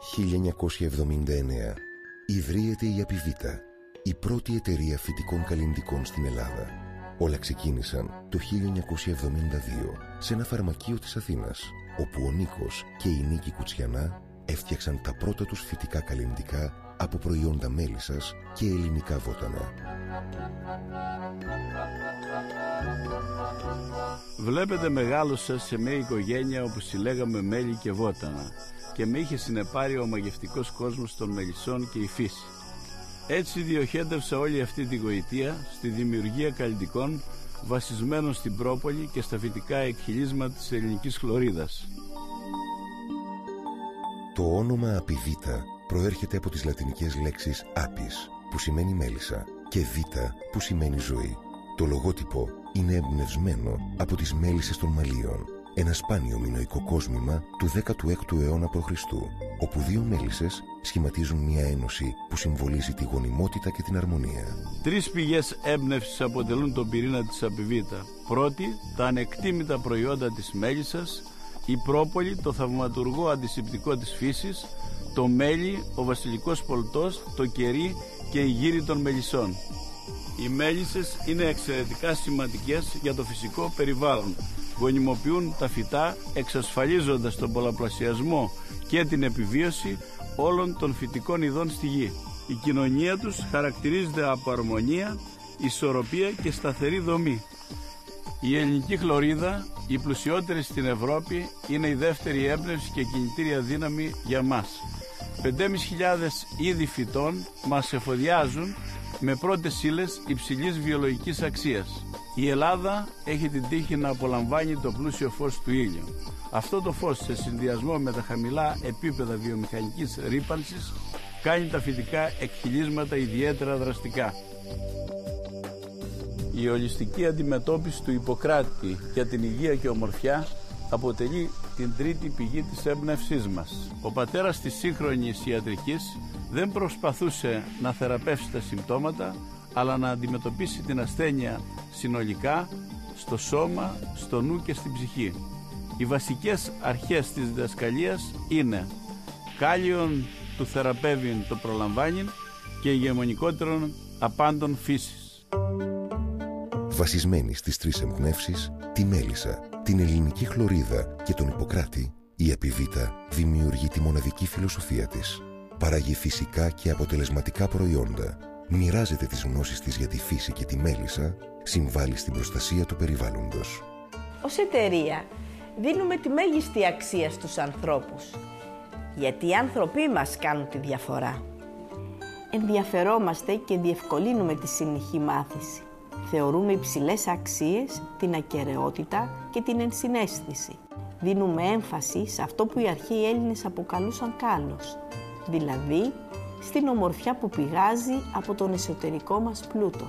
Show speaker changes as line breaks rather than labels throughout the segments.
1979. Ιδρύεται η Απιβίτα, η πρώτη εταιρεία φυτικών καλλυντικών στην Ελλάδα. Όλα ξεκίνησαν το 1972 σε ένα φαρμακείο της Αθήνας, όπου ο Νίκος και η Νίκη Κουτσιανά έφτιαξαν τα πρώτα τους φυτικά καλλυντικά από προϊόντα μέλισσας και ελληνικά βότανα.
Βλέπετε, μεγάλωσα σε μια οικογένεια όπου συλλέγαμε μέλι και βότανα και με είχε συνεπάρει ο μαγευτικός κόσμος των μελισσών και η φύση. Έτσι διοχέτευσα όλη αυτή τη γοητεία στη δημιουργία καλλυντικών βασισμένων στην πρόπολη και στα φυτικά εκχυλίσματα της ελληνικής χλωρίδας.
Το όνομα Απιβίτα προέρχεται από τις λατινικές λέξεις apis, που σημαίνει μέλισσα, και vita, που σημαίνει ζωή. Το λογότυπο είναι εμπνευσμένο από τις μέλισσες των Μαλίων, ένα σπάνιο μινωικό κόσμημα του 16ου αιώνα π.Χ., όπου δύο μέλισσες σχηματίζουν μια ένωση που συμβολίζει τη γονιμότητα και την αρμονία.
Τρεις πηγές έμπνευσης αποτελούν τον πυρήνα της Απιβίτα. Πρώτη, τα ανεκτήμητα προϊόντα της μέλισσας, η πρόπολη, το θαυματουργό αντισηπτικό της φύσης, το μέλι, ο βασιλικός πολτός, το κερί και η γύρι των μελισσών. Οι μέλισσες είναι εξαιρετικά σημαντικές για το φυσικό περιβάλλον. Γονιμοποιούν τα φυτά, εξασφαλίζοντας τον πολλαπλασιασμό και την επιβίωση όλων των φυτικών ειδών στη γη. Η κοινωνία τους χαρακτηρίζεται από αρμονία, ισορροπία και σταθερή δομή. Η ελληνική χλωρίδα, η πλουσιότερη στην Ευρώπη, είναι η δεύτερη έμπνευση και κινητήρια δύναμη για μας. 5.500 είδη φυτών μας εφοδιάζουν με πρώτες ύλες υψηλής βιολογικής αξίας. Η Ελλάδα έχει την τύχη να απολαμβάνει το πλούσιο φως του ήλιου. Αυτό το φως, σε συνδυασμό με τα χαμηλά επίπεδα βιομηχανικής ρύπανσης, κάνει τα φυτικά εκχυλίσματα ιδιαίτερα δραστικά. Η ολιστική αντιμετώπιση του Ιπποκράτη για την υγεία και ομορφιά αποτελεί την τρίτη πηγή της έμπνευσής μας. Ο πατέρας της σύγχρονης ιατρικής δεν προσπαθούσε να θεραπεύσει τα συμπτώματα, αλλά να αντιμετωπίσει την ασθένεια συνολικά, στο σώμα, στο νου και στην ψυχή. Οι βασικές αρχές της διδασκαλίας είναι κάλιον του θεραπεύειν το προλαμβάνειν και ηγεμονικότερον απάντων φύσης.
Βασισμένη στις τρεις εμπνεύσεις, τη μέλισσα, την ελληνική χλωρίδα και τον Ιπποκράτη, η Απιβίτα δημιουργεί τη μοναδική φιλοσοφία της. Παράγει φυσικά και αποτελεσματικά προϊόντα, μοιράζεται τις γνώσεις της για τη φύση και τη μέλισσα, συμβάλλει στην προστασία του περιβάλλοντος.
Ως εταιρεία δίνουμε τη μέγιστη αξία στους ανθρώπους, γιατί οι άνθρωποι μας κάνουν τη διαφορά. Ενδιαφερόμαστε και διευκολύνουμε τη συνεχή μάθηση. Θεωρούμε υψηλές αξίες την ακεραιότητα και την ενσυναίσθηση. Δίνουμε έμφαση σε αυτό που οι αρχαίοι Έλληνες αποκαλούσαν κάλος, δηλαδή στην ομορφιά που πηγάζει από τον εσωτερικό μας πλούτο.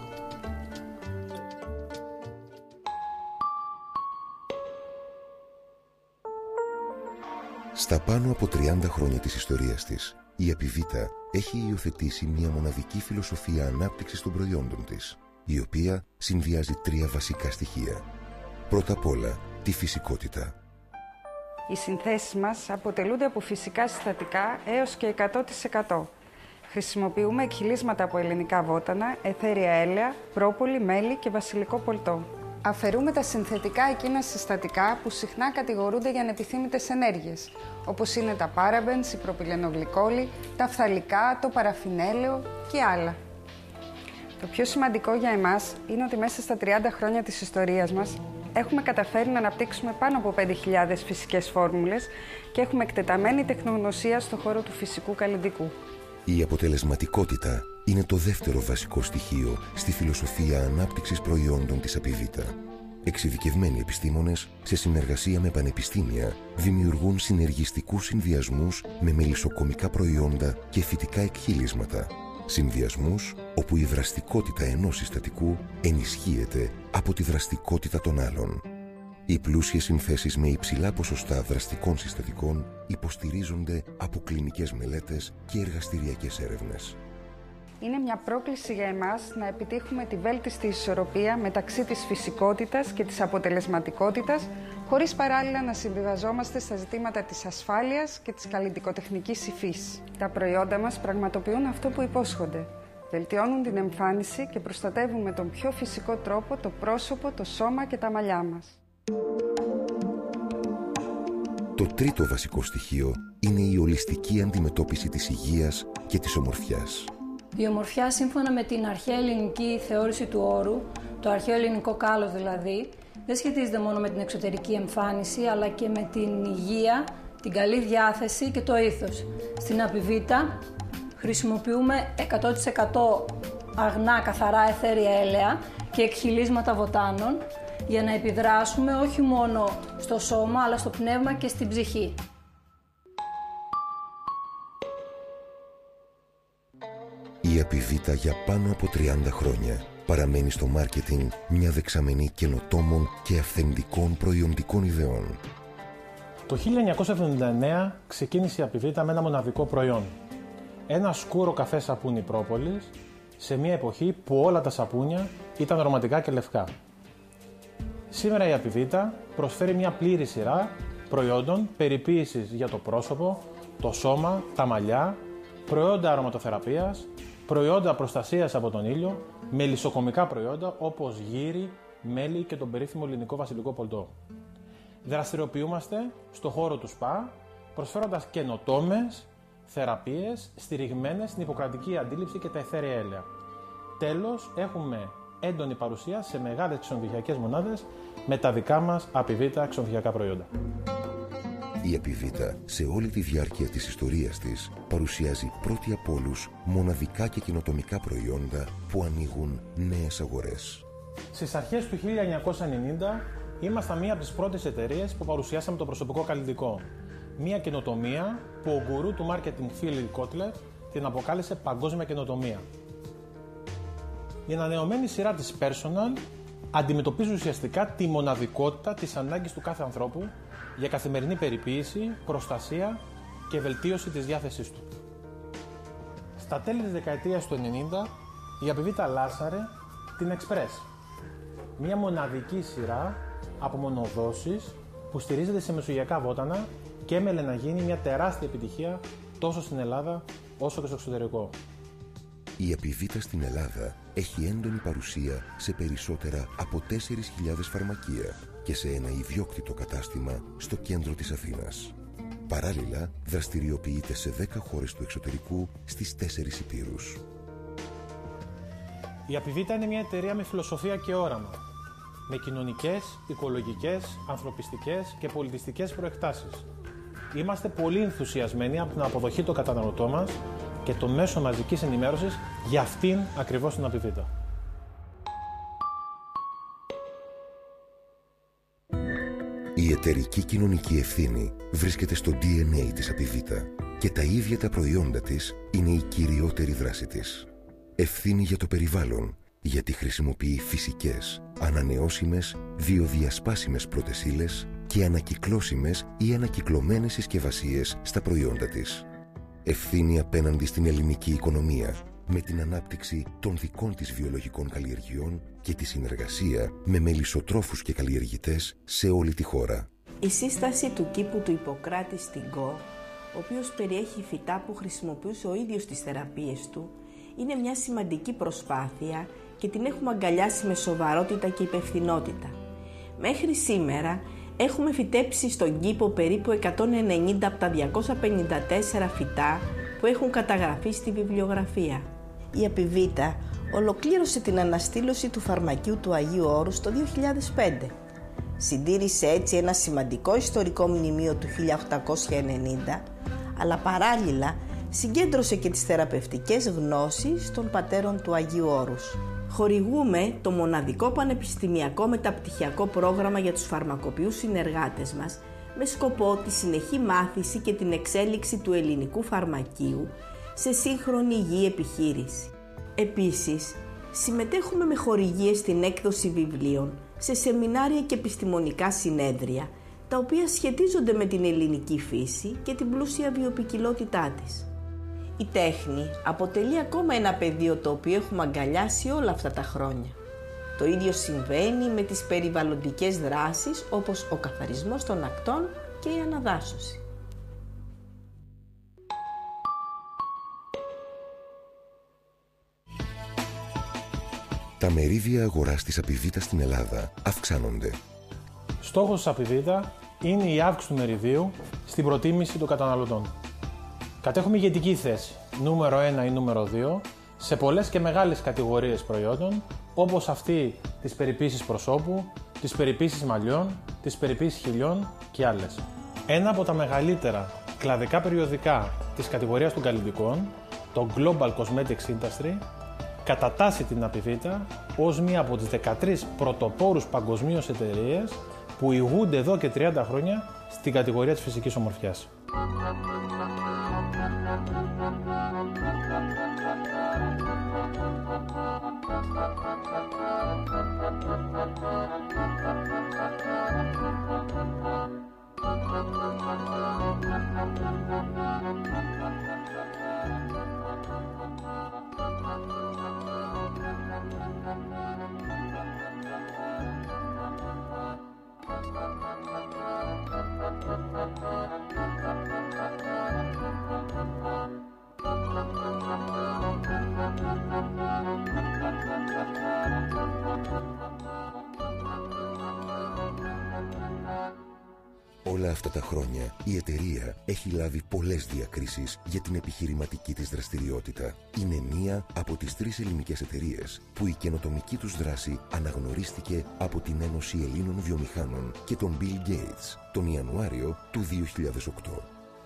Στα πάνω από 30 χρόνια της ιστορίας της, η Απιβίτα έχει υιοθετήσει μια μοναδική φιλοσοφία ανάπτυξης των προϊόντων της, η οποία συνδυάζει τρία βασικά στοιχεία. Πρώτα απ' όλα, τη φυσικότητα.
Οι συνθέσεις μας αποτελούνται από φυσικά συστατικά έως και 100%. Χρησιμοποιούμε εκχυλίσματα από ελληνικά βότανα, αιθέρια έλαια, πρόπολη, μέλι και βασιλικό πολτό. Αφαιρούμε τα συνθετικά εκείνα συστατικά που συχνά κατηγορούνται για ανεπιθύμητες ενέργειες, όπως είναι τα παραμπενς, η προπυλενογλυκόλη, τα φθαλικά, το παραφινέλαιο και άλλα. Το πιο σημαντικό για εμάς είναι ότι μέσα στα 30 χρόνια της ιστορίας μας έχουμε καταφέρει να αναπτύξουμε πάνω από 5.000 φυσικές φόρμουλες και έχουμε εκτεταμένη τεχνογνωσία στον χώρο του φυσικού καλλυντικού.
Η αποτελεσματικότητα είναι το δεύτερο βασικό στοιχείο στη φιλοσοφία ανάπτυξης προϊόντων της Απιβίτα. Εξειδικευμένοι επιστήμονες, σε συνεργασία με πανεπιστήμια, δημιουργούν συνεργιστικούς συνδυασμούς με μελισσοκομικά προϊόντα και φυτικά εκχυλίσματα. Συνδυασμούς όπου η δραστικότητα ενός συστατικού ενισχύεται από τη δραστικότητα των άλλων. Οι πλούσιες συνθέσεις με υψηλά ποσοστά δραστικών συστατικών υποστηρίζονται από κλινικές μελέτες και εργαστηριακές έρευνες.
Είναι μια πρόκληση για εμάς να επιτύχουμε τη βέλτιστη ισορροπία μεταξύ της φυσικότητας και της αποτελεσματικότητας, χωρίς παράλληλα να συμβιβαζόμαστε στα ζητήματα της ασφάλειας και της καλλιτικοτεχνικής υφής. Τα προϊόντα μας πραγματοποιούν αυτό που υπόσχονται. Βελτιώνουν την εμφάνιση και προστατεύουν με τον πιο φυσικό τρόπο το πρόσωπο, το σώμα και τα μαλλιά μας.
Το τρίτο βασικό στοιχείο είναι η ολιστική αντιμετώπιση της υγείας και της ομορφιάς.
Η ομορφιά, σύμφωνα με την αρχαία ελληνική θεώρηση του όρου, το αρχαίο ελληνικό κάλος δηλαδή, δεν σχετίζεται μόνο με την εξωτερική εμφάνιση, αλλά και με την υγεία, την καλή διάθεση και το ήθος. Στην Απιβίτα χρησιμοποιούμε 100% αγνά καθαρά αιθέρια έλαια και εκχυλίσματα βοτάνων για να επιδράσουμε όχι μόνο στο σώμα, αλλά στο πνεύμα και στην ψυχή.
Η Απιβίτα για πάνω από 30 χρόνια παραμένει στο μάρκετινγκ μια δεξαμενή καινοτόμων και αυθεντικών προϊοντικών ιδεών.
Το 1979 ξεκίνησε η Απιβίτα με ένα μοναδικό προϊόν. Ένα σκούρο καφέ σαπούνι πρόπολης, σε μια εποχή που όλα τα σαπούνια ήταν αρωματικά και λευκά. Σήμερα η Απιβίτα προσφέρει μια πλήρη σειρά προϊόντων περιποίησης για το πρόσωπο, το σώμα, τα μαλλιά, προϊόντα αρωματοθεραπείας, προϊόντα προστασίας από τον ήλιο, μελισσοκομικά προϊόντα όπως γύρι, μέλι και τον περίφημο ελληνικό βασιλικό πολτό. Δραστηριοποιούμαστε στο χώρο του ΣΠΑ, προσφέροντας καινοτόμες θεραπείες στηριγμένες στην ιπποκρατική αντίληψη και τα αιθέρια έλαια. Τέλος, έχουμε έντονη παρουσία σε μεγάλες ξενοδοχειακές μονάδες με τα δικά μας Απιβίτα ξενοδοχειακά προϊόντα.
Η Απιβίτα σε όλη τη διάρκεια της ιστορίας της παρουσιάζει πρώτη από όλους μοναδικά και καινοτομικά προϊόντα που ανοίγουν νέες αγορές.
Στις αρχές του 1990 ήμασταν μία από τις πρώτες εταιρείες που παρουσιάσαμε το προσωπικό καλλιτικό. Μία καινοτομία που ο γκουρού του marketing Phil Kotler την αποκάλεσε παγκόσμια καινοτομία. Η ανανεωμένη σειρά της Personal αντιμετωπίζει ουσιαστικά τη μοναδικότητα της ανάγκης του κάθε ανθρώπου για καθημερινή περιποίηση, προστασία και βελτίωση της διάθεσής του. Στα τέλη της δεκαετίας του 90, η Απιβίτα λάσαρε την Express, μια μοναδική σειρά από μονοδόσεις που στηρίζεται σε μεσογειακά βότανα και έμελε να γίνει μια τεράστια επιτυχία τόσο στην Ελλάδα όσο και στο εξωτερικό.
Η Απιβίτα στην Ελλάδα έχει έντονη παρουσία σε περισσότερα από 4.000 φαρμακεία και σε ένα ιδιόκτητο κατάστημα στο κέντρο της Αθήνας. Παράλληλα, δραστηριοποιείται σε 10 χώρες του εξωτερικού στις 4 υπήρους.
Η Απιβίτα είναι μια εταιρεία με φιλοσοφία και όραμα, με κοινωνικές, οικολογικές, ανθρωπιστικές και πολιτιστικές προεκτάσεις. Είμαστε πολύ ενθουσιασμένοι από την αποδοχή των καταναλωτών μας και των μέσων μαζικής ενημέρωσης για αυτήν ακριβώς την Απιβίτα.
Η εταιρική κοινωνική ευθύνη βρίσκεται στο DNA της Απιβίτα και τα ίδια τα προϊόντα της είναι η κυριότερη δράση της. Ευθύνη για το περιβάλλον, γιατί χρησιμοποιεί φυσικές, ανανεώσιμες, βιοδιασπάσιμες πρώτες ύλες και ανακυκλώσιμες ή ανακυκλωμένες συσκευασίες στα προϊόντα της. Ευθύνη απέναντι στην ελληνική οικονομία, με την ανάπτυξη των δικών της βιολογικών καλλιεργειών και τη συνεργασία με μελισσοτρόφους και καλλιεργητές σε όλη τη χώρα.
Η σύσταση του κήπου του Ιπποκράτη στην Γκο, ο οποίος περιέχει φυτά που χρησιμοποιούσε ο ίδιος στις θεραπείες του, είναι μια σημαντική προσπάθεια και την έχουμε αγκαλιάσει με σοβαρότητα και υπευθυνότητα. Μέχρι σήμερα έχουμε φυτέψει στον κήπο περίπου 190 από τα 254 φυτά που έχουν καταγραφεί στη βιβλιογραφία. Η Απιβίτα ολοκλήρωσε την αναστήλωση του φαρμακείου του Αγίου Όρους το 2005. Συντήρησε έτσι ένα σημαντικό ιστορικό μνημείο του 1890, αλλά παράλληλα συγκέντρωσε και τις θεραπευτικές γνώσεις των πατέρων του Αγίου Όρους. Χορηγούμε το μοναδικό πανεπιστημιακό μεταπτυχιακό πρόγραμμα για τους φαρμακοποιούς συνεργάτες μας με σκοπό τη συνεχή μάθηση και την εξέλιξη του ελληνικού φαρμακείου σε σύγχρονη υγιή επιχείρηση. Επίσης, συμμετέχουμε με χορηγίες στην έκδοση βιβλίων, σε σεμινάρια και επιστημονικά συνέδρια, τα οποία σχετίζονται με την ελληνική φύση και την πλούσια βιοποικιλότητά της. Η τέχνη αποτελεί ακόμα ένα πεδίο το οποίο έχουμε αγκαλιάσει όλα αυτά τα χρόνια. Το ίδιο συμβαίνει με τις περιβαλλοντικές δράσεις όπως ο καθαρισμός των ακτών και η αναδάσωση.
Τα μερίδια αγοράς της Απιβίτα στην Ελλάδα αυξάνονται.
Στόχος της Απιβίτα είναι η αύξηση του μεριδίου στην προτίμηση των καταναλωτών. Κατέχουμε ηγετική θέση, νούμερο 1 ή νούμερο 2, σε πολλές και μεγάλες κατηγορίες προϊόντων, όπως αυτή της περιποίησης προσώπου, της περιποίησης μαλλιών, της περιποίησης χιλιών και άλλες. Ένα από τα μεγαλύτερα κλαδικά περιοδικά της κατηγορίας των καλλιτικών, το Global Cosmetics Industry, κατατάσσει την Απιβίτα ως μία από τις 13 πρωτοπόρους παγκοσμίως εταιρείες που ηγούνται εδώ και 30 χρόνια στην κατηγορία της φυσικής ομορφιάς.
Όλα αυτά τα χρόνια η εταιρεία έχει λάβει πολλές διακρίσεις για την επιχειρηματική της δραστηριότητα. Είναι μία από τις 3 ελληνικές εταιρείες που η καινοτομική τους δράση αναγνωρίστηκε από την Ένωση Ελλήνων Βιομηχάνων και τον Bill Gates τον Ιανουάριο του 2008.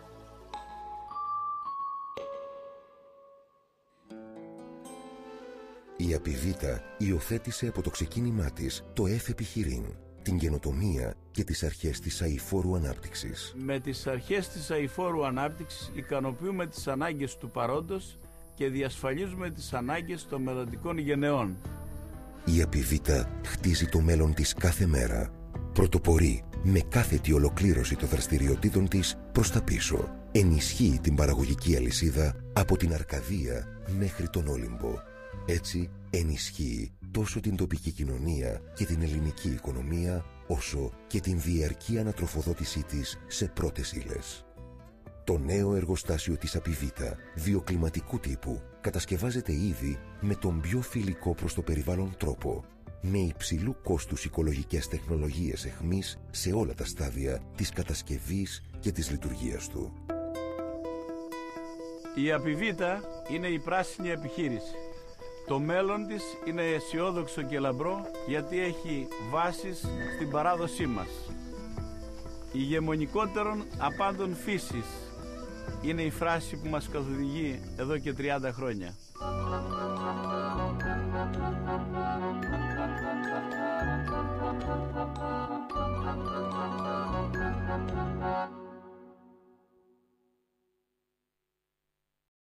Η Απιβίτα υιοθέτησε από το ξεκίνημά της το F επιχειρήν, την καινοτομία και τις αρχές της αειφόρου ανάπτυξης.
Με τις αρχές της αειφόρου ανάπτυξης ικανοποιούμε τις ανάγκες του παρόντος και διασφαλίζουμε τις ανάγκες των μελλοντικών γενεών.
Η Απιβίτα χτίζει το μέλλον της κάθε μέρα. Πρωτοπορεί με κάθετη ολοκλήρωση των δραστηριοτήτων της προς τα πίσω. Ενισχύει την παραγωγική αλυσίδα από την Αρκαδία μέχρι τον Όλυμπο. Έτσι ενισχύει τόσο την τοπική κοινωνία και την ελληνική οικονομία, όσο και την διαρκή ανατροφοδότησή της σε πρώτες ύλες. Το νέο εργοστάσιο της Απιβίτα, βιοκλιματικού τύπου, κατασκευάζεται ήδη με τον πιο φιλικό προς το περιβάλλον τρόπο, με υψηλού κόστους οικολογικές τεχνολογίες εχμής σε όλα τα στάδια της κατασκευής και της λειτουργίας του.
Η Απιβίτα είναι η πράσινη επιχείρηση. Το μέλλον της είναι αισιόδοξο και λαμπρό γιατί έχει βάσεις στην παράδοσή μας. Ηγεμονικότερον απάντων φύσης είναι η φράση που μας καθοδηγεί εδώ και 30 χρόνια.